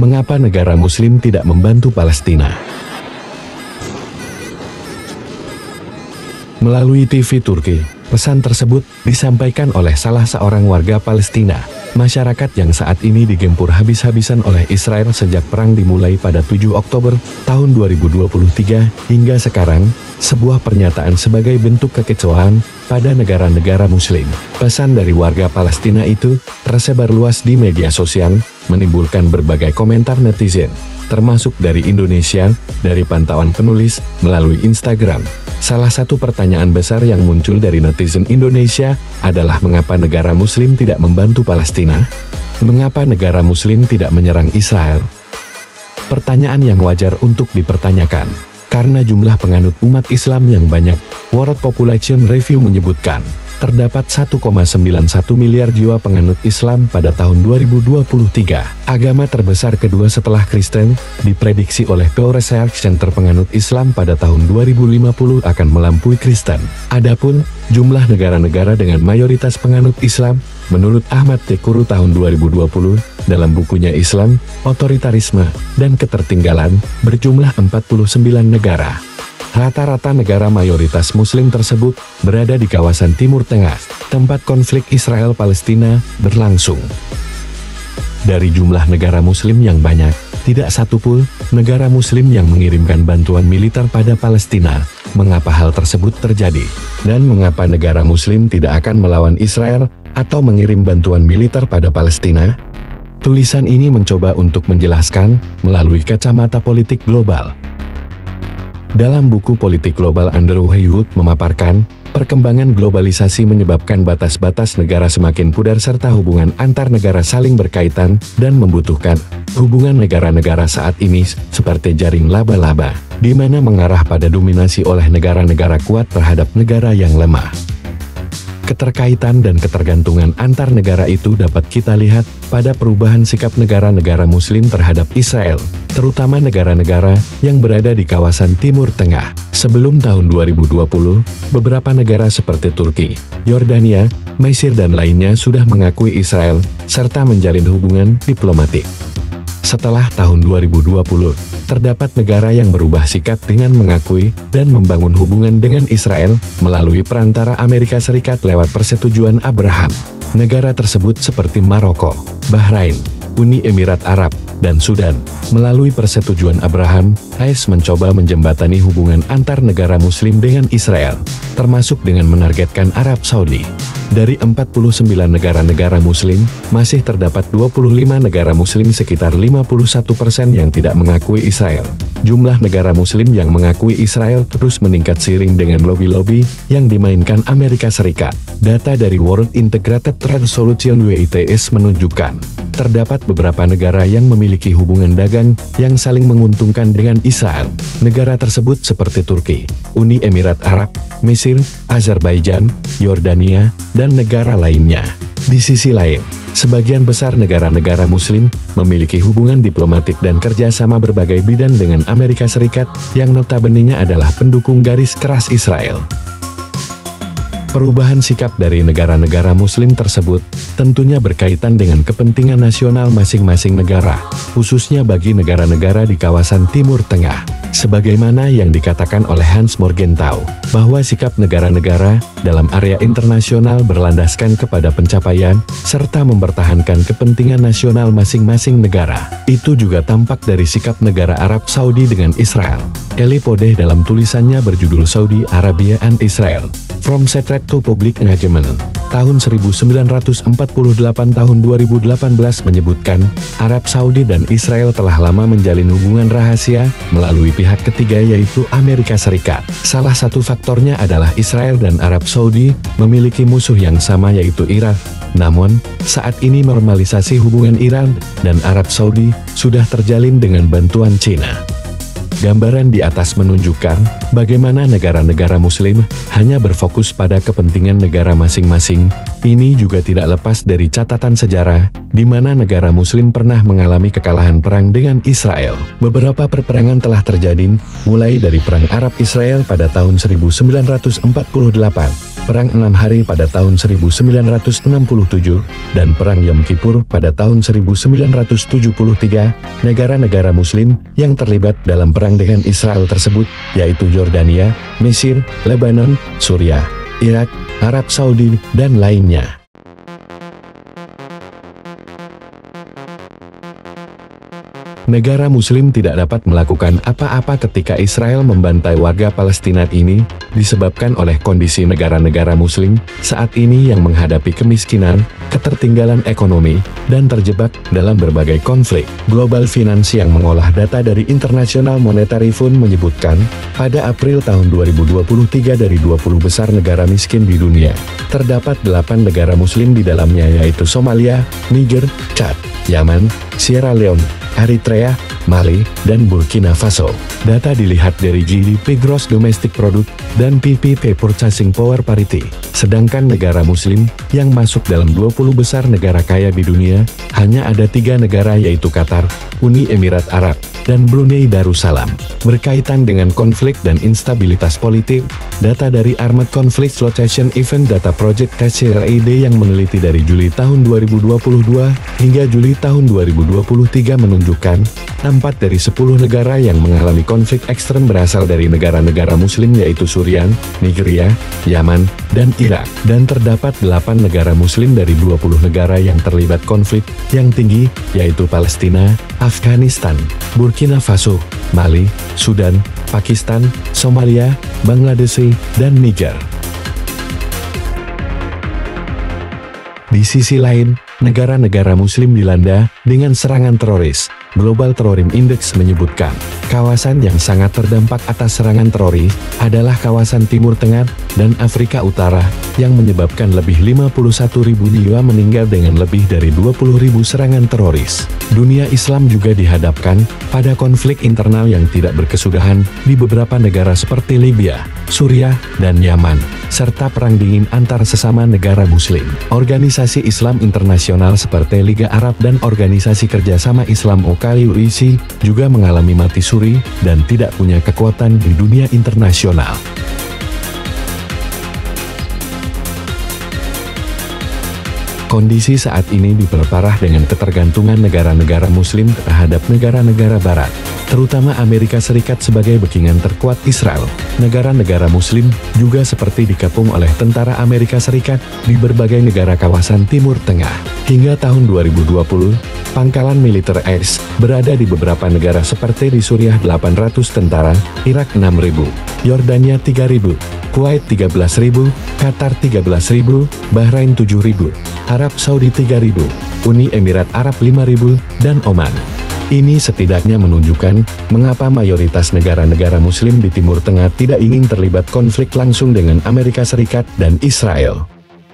Mengapa negara Muslim tidak membantu Palestina? Melalui TV Turki, pesan tersebut disampaikan oleh salah seorang warga Palestina, masyarakat yang saat ini digempur habis-habisan oleh Israel sejak perang dimulai pada 7 Oktober tahun 2023 hingga sekarang, sebuah pernyataan sebagai bentuk kekecewaan pada negara-negara Muslim. Pesan dari warga Palestina itu tersebar luas di media sosial, menimbulkan berbagai komentar netizen, termasuk dari Indonesia, dari pantauan penulis, melalui Instagram. Salah satu pertanyaan besar yang muncul dari netizen Indonesia adalah mengapa negara Muslim tidak membantu Palestina? Mengapa negara Muslim tidak menyerang Israel? Pertanyaan yang wajar untuk dipertanyakan, karena jumlah penganut umat Islam yang banyak. World Population Review menyebutkan, terdapat 1,91 miliar jiwa penganut Islam pada tahun 2023. Agama terbesar kedua setelah Kristen, diprediksi oleh Pew Research Center penganut Islam pada tahun 2050 akan melampaui Kristen. Adapun, jumlah negara-negara dengan mayoritas penganut Islam, menurut Ahmad Tekuru tahun 2020, dalam bukunya Islam, Otoritarisme, dan Ketertinggalan, berjumlah 49 negara. Rata-rata negara mayoritas Muslim tersebut berada di kawasan Timur Tengah, tempat konflik Israel-Palestina berlangsung. Dari jumlah negara Muslim yang banyak, tidak satu pun negara Muslim yang mengirimkan bantuan militer pada Palestina. Mengapa hal tersebut terjadi? Dan mengapa negara Muslim tidak akan melawan Israel atau mengirim bantuan militer pada Palestina? Tulisan ini mencoba untuk menjelaskan melalui kacamata politik global. Dalam buku Politik Global, Andrew Haywood memaparkan, perkembangan globalisasi menyebabkan batas-batas negara semakin pudar serta hubungan antar negara saling berkaitan dan membutuhkan hubungan negara-negara saat ini seperti jaring laba-laba, di mana mengarah pada dominasi oleh negara-negara kuat terhadap negara yang lemah. Keterkaitan dan ketergantungan antar negara itu dapat kita lihat pada perubahan sikap negara-negara Muslim terhadap Israel, terutama negara-negara yang berada di kawasan Timur Tengah. Sebelum tahun 2020, beberapa negara seperti Turki, Yordania, Mesir dan lainnya sudah mengakui Israel, serta menjalin hubungan diplomatik. Setelah tahun 2020, terdapat negara yang berubah sikap dengan mengakui dan membangun hubungan dengan Israel melalui perantara Amerika Serikat lewat persetujuan Abraham. Negara tersebut seperti Maroko, Bahrain, Uni Emirat Arab, dan Sudan. Melalui persetujuan Abraham, AS mencoba menjembatani hubungan antar negara Muslim dengan Israel, termasuk dengan menargetkan Arab Saudi. Dari 49 negara-negara Muslim, masih terdapat 25 negara Muslim sekitar 51% yang tidak mengakui Israel. Jumlah negara Muslim yang mengakui Israel terus meningkat seiring dengan lobby-lobby yang dimainkan Amerika Serikat. Data dari World Integrated Trade Solution WITS menunjukkan, terdapat beberapa negara yang memiliki hubungan dagang yang saling menguntungkan dengan Israel. Negara tersebut seperti Turki, Uni Emirat Arab, Mesir, Azerbaijan, Yordania, dan negara lainnya. Di sisi lain, sebagian besar negara-negara Muslim memiliki hubungan diplomatik dan kerjasama berbagai bidang dengan Amerika Serikat yang notabene-nya adalah pendukung garis keras Israel. Perubahan sikap dari negara-negara Muslim tersebut tentunya berkaitan dengan kepentingan nasional masing-masing negara, khususnya bagi negara-negara di kawasan Timur Tengah. Sebagaimana yang dikatakan oleh Hans Morgenthau, bahwa sikap negara-negara dalam area internasional berlandaskan kepada pencapaian, serta mempertahankan kepentingan nasional masing-masing negara. Itu juga tampak dari sikap negara Arab Saudi dengan Israel. Eli Podeh dalam tulisannya berjudul Saudi Arabia and Israel, From Secret to Public Engagement, tahun 1948 tahun 2018 menyebutkan, Arab Saudi dan Israel telah lama menjalin hubungan rahasia melalui pihak ketiga yaitu Amerika Serikat. Salah satu faktornya adalah Israel dan Arab Saudi memiliki musuh yang sama yaitu Iran. Namun, saat ini normalisasi hubungan Iran dan Arab Saudi sudah terjalin dengan bantuan China. Gambaran di atas menunjukkan bagaimana negara-negara Muslim hanya berfokus pada kepentingan negara masing-masing. Ini juga tidak lepas dari catatan sejarah, di mana negara Muslim pernah mengalami kekalahan perang dengan Israel. Beberapa perperangan telah terjadi, mulai dari Perang Arab-Israel pada tahun 1948, Perang 6 Hari pada tahun 1967, dan Perang Yom Kippur pada tahun 1973. Negara-negara Muslim yang terlibat dalam perang dengan Israel tersebut, yaitu Yordania, Mesir, Lebanon, Suriah, Irak, Arab Saudi, dan lainnya. Negara Muslim tidak dapat melakukan apa-apa ketika Israel membantai warga Palestina ini, disebabkan oleh kondisi negara-negara Muslim saat ini yang menghadapi kemiskinan, ketertinggalan ekonomi, dan terjebak dalam berbagai konflik. Global Finance yang mengolah data dari International Monetary Fund menyebutkan, pada April tahun 2023 dari 20 besar negara miskin di dunia, terdapat 8 negara Muslim di dalamnya, yaitu Somalia, Niger, Chad, Yaman, Sierra Leone, Eritrea, Mali, dan Burkina Faso. Data dilihat dari GDP Gross Domestic Product dan PPP Purchasing Power Parity. Sedangkan negara Muslim yang masuk dalam 20 besar negara kaya di dunia, hanya ada 3 negara, yaitu Qatar, Uni Emirat Arab, dan Brunei Darussalam. Berkaitan dengan konflik dan instabilitas politik, data dari Armed Conflict Flotation Event Data Project (TCRED) yang meneliti dari Juli tahun 2022 hingga Juli tahun 2023 menunjukkan, 4 dari 10 negara yang mengalami konflik ekstrem berasal dari negara-negara Muslim, yaitu Suriah, Nigeria, Yaman, dan Irak. Dan terdapat 8 negara Muslim dari 20 negara yang terlibat konflik yang tinggi, yaitu Palestina, Afghanistan, Burkina Faso, Mali, Sudan, Pakistan, Somalia, Bangladesh, dan Niger. Di sisi lain, negara-negara Muslim dilanda dengan serangan teroris. Global Terrorism Index menyebutkan, kawasan yang sangat terdampak atas serangan teroris adalah kawasan Timur Tengah dan Afrika Utara, yang menyebabkan lebih 51.000 jiwa meninggal dengan lebih dari 20.000 serangan teroris. Dunia Islam juga dihadapkan pada konflik internal yang tidak berkesudahan di beberapa negara seperti Libya, Suriah, dan Yaman, serta perang dingin antar sesama negara Muslim. Organisasi Islam internasional seperti Liga Arab dan Organisasi Kerjasama Islam OKUIC juga mengalami mati suri dan tidak punya kekuatan di dunia internasional. Kondisi saat ini diperparah dengan ketergantungan negara-negara Muslim terhadap negara-negara Barat, terutama Amerika Serikat sebagai backingan terkuat Israel. Negara-negara Muslim juga seperti dikepung oleh tentara Amerika Serikat di berbagai negara kawasan Timur Tengah. Hingga tahun 2020, pangkalan militer IS berada di beberapa negara seperti di Suriah 800 tentara, Irak 6.000, Yordania 3.000, Kuwait 13.000, Qatar 13.000, Bahrain 7.000, Arab Saudi 3.000, Uni Emirat Arab 5.000, dan Oman. Ini setidaknya menunjukkan mengapa mayoritas negara-negara Muslim di Timur Tengah tidak ingin terlibat konflik langsung dengan Amerika Serikat dan Israel.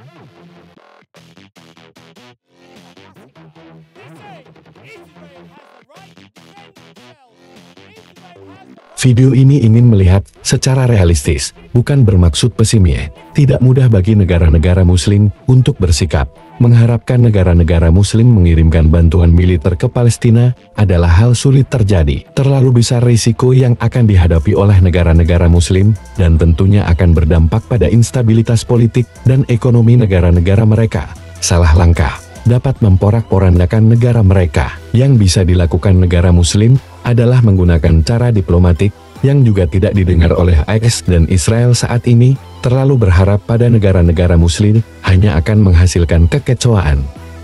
Video ini ingin melihat secara realistis, bukan bermaksud pesimis. Tidak mudah bagi negara-negara Muslim untuk bersikap. Mengharapkan negara-negara Muslim mengirimkan bantuan militer ke Palestina adalah hal sulit terjadi. Terlalu besar risiko yang akan dihadapi oleh negara-negara Muslim, dan tentunya akan berdampak pada instabilitas politik dan ekonomi negara-negara mereka. Salah langkah dapat memporak-porandakan negara mereka. Yang bisa dilakukan negara Muslim adalah menggunakan cara diplomatik, yang juga tidak didengar oleh IS dan Israel saat ini. Terlalu berharap pada negara-negara Muslim hanya akan menghasilkan kekecewaan.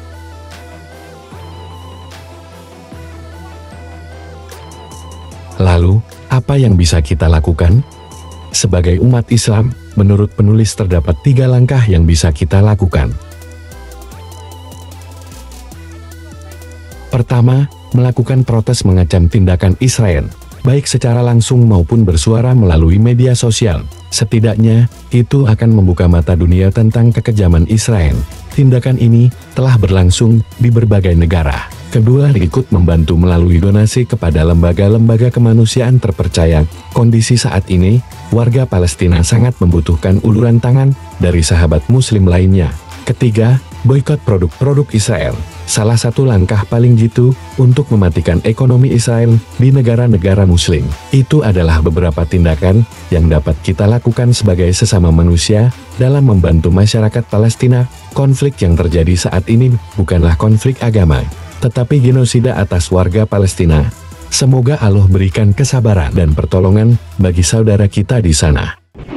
Lalu, apa yang bisa kita lakukan? Sebagai umat Islam, menurut penulis terdapat 3 langkah yang bisa kita lakukan. Pertama, melakukan protes mengecam tindakan Israel, baik secara langsung maupun bersuara melalui media sosial. Setidaknya, itu akan membuka mata dunia tentang kekejaman Israel. Tindakan ini telah berlangsung di berbagai negara. Kedua ikut membantu melalui donasi kepada lembaga-lembaga kemanusiaan terpercaya. Kondisi saat ini, warga Palestina sangat membutuhkan uluran tangan dari sahabat muslim lainnya. Ketiga, boikot produk-produk Israel. Salah satu langkah paling jitu untuk mematikan ekonomi Israel di negara-negara muslim. Itu adalah beberapa tindakan yang dapat kita lakukan sebagai sesama manusia dalam membantu masyarakat Palestina. Konflik yang terjadi saat ini bukanlah konflik agama, tetapi genosida atas warga Palestina. Semoga Allah berikan kesabaran dan pertolongan bagi saudara kita di sana.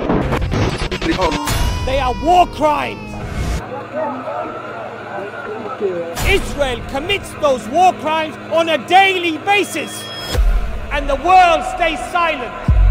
They are war crimes. Israel commits those war crimes on a daily basis, and the world stays silent.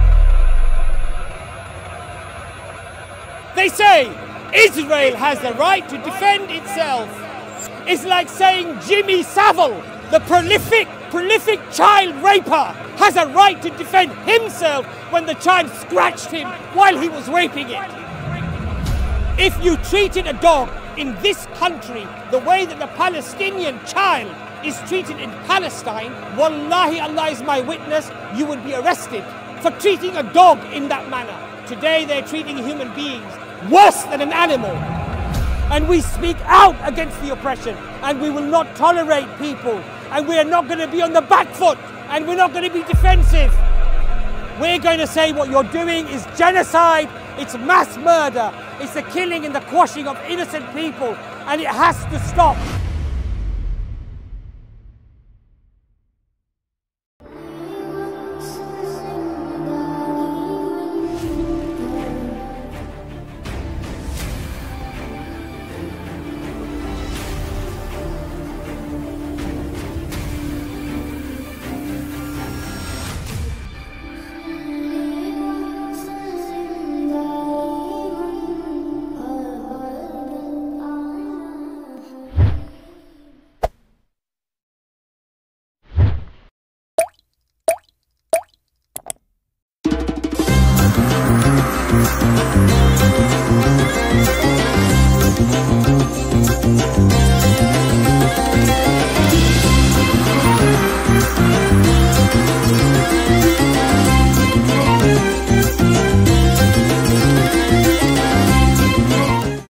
They say Israel has the right to defend itself. It's like saying Jimmy Savile, the prolific child raper, has a right to defend himself when the child scratched him while he was raping it. If you treated a dog in this country the way that the Palestinian child is treated in Palestine, wallahi, Allah is my witness, you would be arrested for treating a dog in that manner. Today they're treating human beings worse than an animal. And we speak out against the oppression, and we will not tolerate people, and we are not going to be on the back foot, and we're not going to be defensive. We're going to say what you're doing is genocide, it's mass murder, it's the killing and the quashing of innocent people, and it has to stop.